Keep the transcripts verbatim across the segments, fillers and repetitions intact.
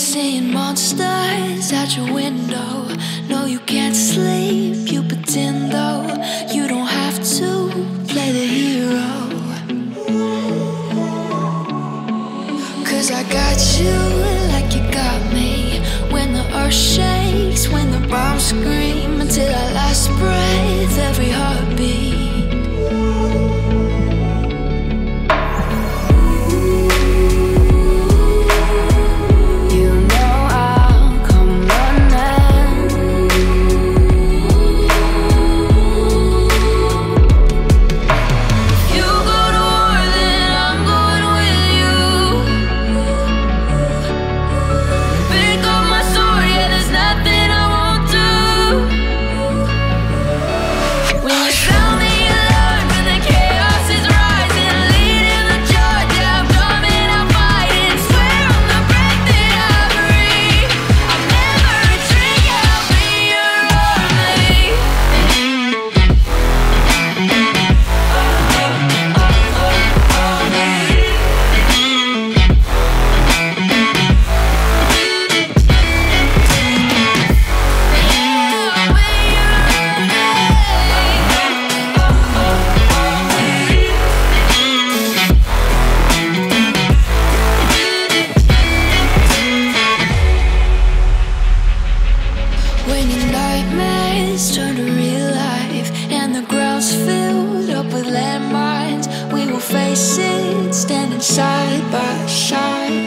seeing monsters out your window. No, you can't sleep, you pretend though. You don't have to play the hero, 'cause I got you like you got me. When the earth shakes, when the bombs scream, until our last breath, every heartbeat. Turn to real life and the ground's filled up with landmines. We will face it, standing side by side.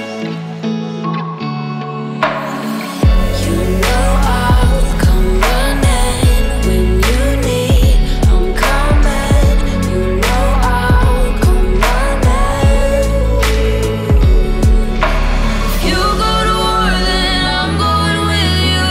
You know I'll come running when you need. I'm coming. You know I'll come running. If you go to war, then I'm going with you.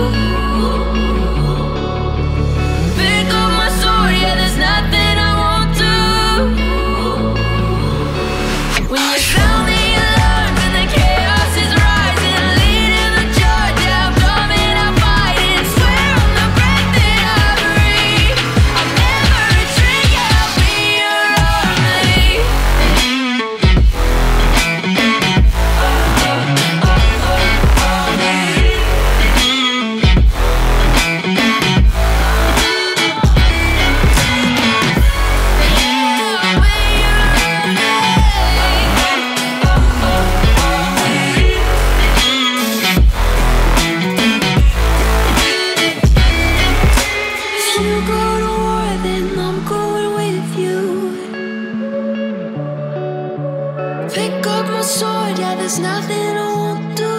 Pick up my sword, yeah, there's nothing I won't do.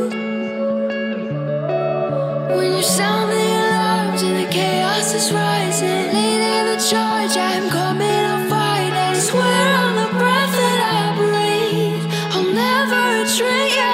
When you sound the alarms and the chaos is rising, leading the charge, I'm coming, I'll fight. I swear on the breath that I breathe, I'll never retreat.